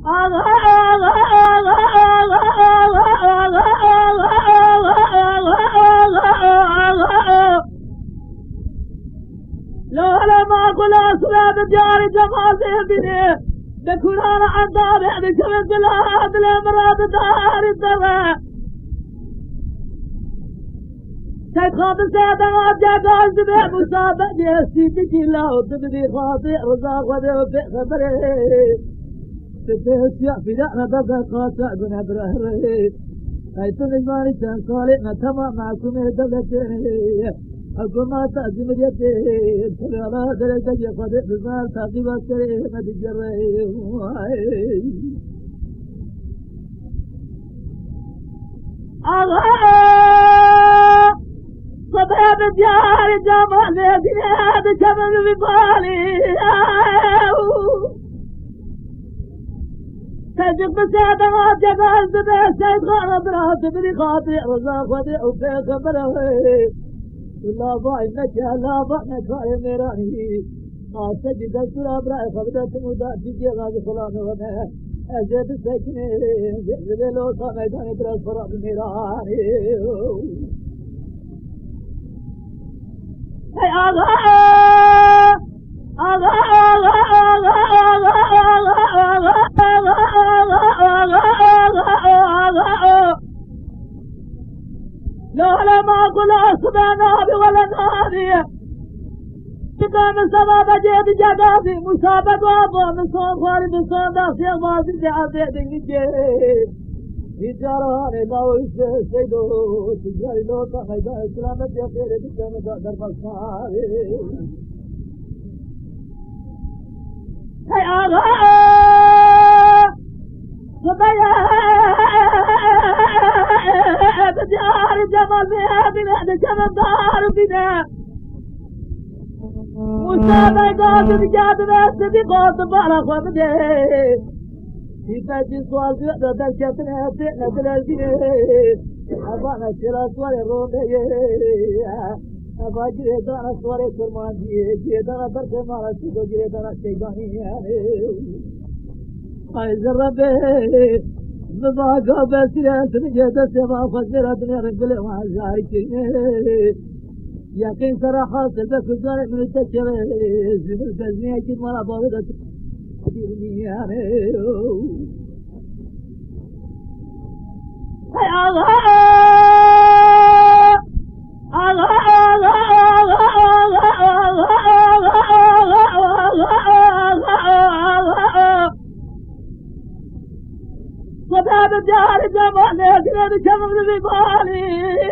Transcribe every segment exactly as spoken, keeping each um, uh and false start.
لو لما أقول أسباب الديار جمال الدنيا بكون أنا عذاب يعني كم بلاد الأمراض دار الدواء سيد خاطر سيد أغاد جاقال زبيع مسابق جيسي بكي الله وتبدي خاطئ رزاق ودي وفئ خبري تتهسيع في دعنا بقى قاطع بنا برهري حيث نجماني كان صالح نتمع معكم دولتين أقول ما تأزم اليتين تلعلا درجة يقضي بزال تاقيب السريح مدجرين أغاء صباب الديار جمال الدنيا بكمل ببالي تجق بسيادة غاد جقال زبيع سيد غارب راتب لي خاطئ رزاق وديع وفي خبره ولا ضاعنك لا ضعنك يا ميراني ما سجد السلام رأي خبرت مدات جي غاد خلانه وما أزيد السكنين زبيل وطا ميداني براس فرق ميراني هاي آغاء آغاء لا لا ما أقول أصبع نابي ولا نابي كان سبب جيد جدادي مسابق وابا من صون خواري من صون داسي أغازي دي عزيد نجي تجاراني لاو سيدو تجاري لوطا ميدان إسلامت يا خيري بكام در مصاري هاي آغاء صبيا بديار جمال بيادنا جمال دار بنا مسابقات رجادنا صديقات بارا خمدي في تاجي سوال جدا درجتنا سيئنا دلالجنا أبانا شرا سوالي رومي أبا جريدانا سوالي كرمان دي جريدانا بركة مالا سيدو جريدانا شيطاني عايز ربي نضاقا بسيرا تنجد سما فجرة نرقل وعزايكي يقين صراحة سلبك الزارع من التشري زمر كزنية كد مرا باغدة تبيرنياني هاي آغاء آغاء صباب الدار جمال يقرد كمل ببالي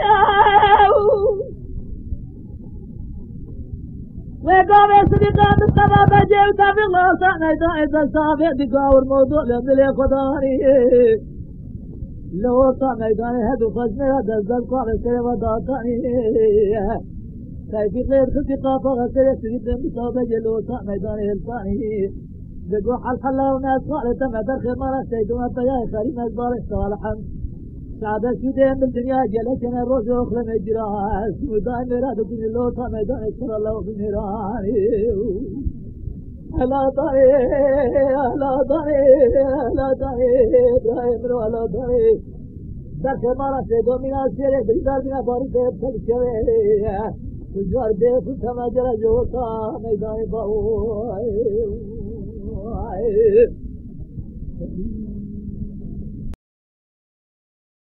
وقام يصدقان الصباب جيوتا في الله سعنا إذا صافي بقاور موضوع لأملي خداني لو طعم إذا هدو خزمي هذا الزل قال سيما داتاني كيف غير خطيقة فغسر يسرد بصابة جلو طعم إذا هلتاني بقوا حل حلا وناس قالت ما درخي مرة سيدونا بياي خريم أزبار صالحا سعادة سودين بالدنيا جلتنا الروز وخلم الجراس ودائم مرادو بن اللوطة ميدان اشتر الله بنيراني ألا داري ألا داري ألا داري إبراهيم رو ألا داري درخي مرة سيدو من السيري بردار من باري سيد تلشوي تجار بيخو تمجر جوطا ميدان باوي